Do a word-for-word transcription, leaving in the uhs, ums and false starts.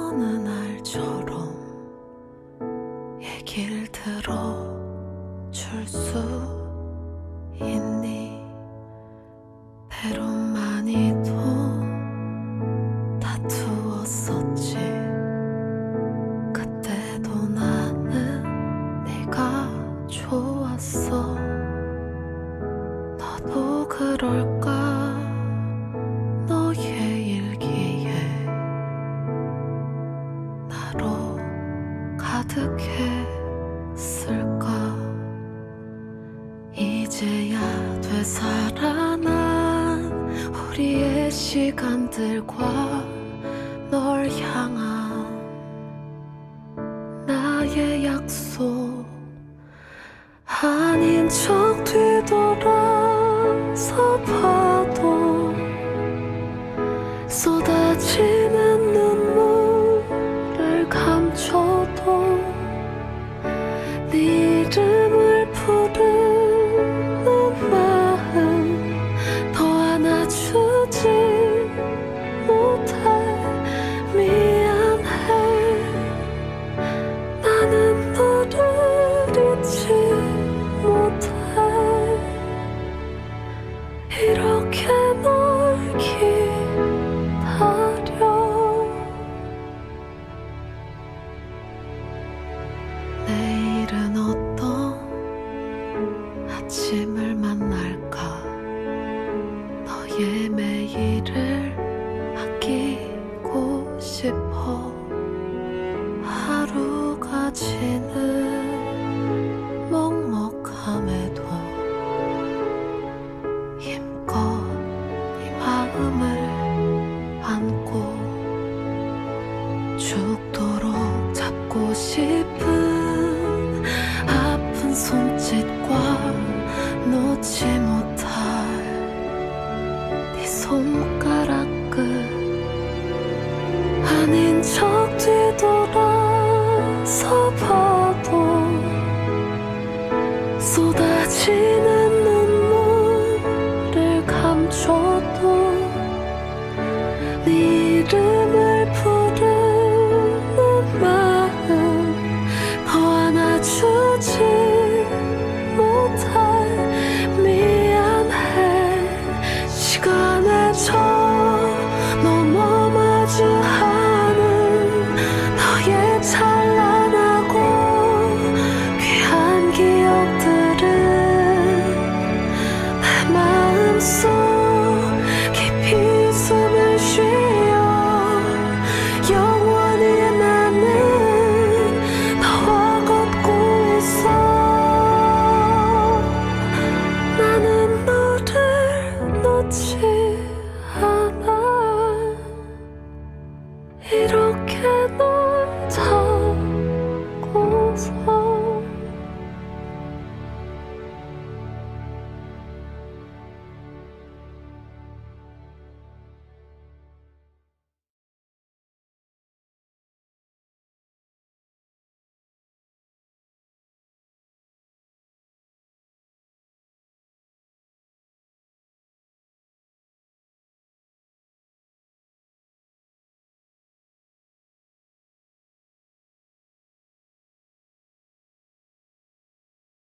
어느 날처럼 얘길 들어줄 수 있니? 때론 많이도 다투었었지. 그때도 나는 네가 좋았어. 너도 그럴까? 너의 일기에 나로 가득했을까? 이제야 되살아난 우리의 시간들과 널 향한 나의 약속. 아닌 척 뒤돌아서 봐도 쏟아지는 눈물을 감춰도 네 이름을 부르는 마음 더 안아주지 못해. 미안해. 나는 너를 잊지 못해. 이렇게 널 기다려. 내일은 어떤 아침을 만날까? 너의 매일을 아끼고 싶어. 하루가 지는 먹먹함에도 힘껏 이 마음을 안고 죽도록 잡고 싶은 아픈 손짓과 놓지 못할 네 손가락 끝. 아닌 척 뒤돌아서 봐도 쏟아지는 눈물을 감춰도 네 이름을 부르는 마음 더 안아주지 못해. 미안해. 시간의 저 넘어 마주하는 너의 찬란하고 귀한 기억들은 내 마음속 깊이 숨을 쉬어 영원히 나는 너와 걷고 있어. 나는 너를 놓지 않아. 이렇게 너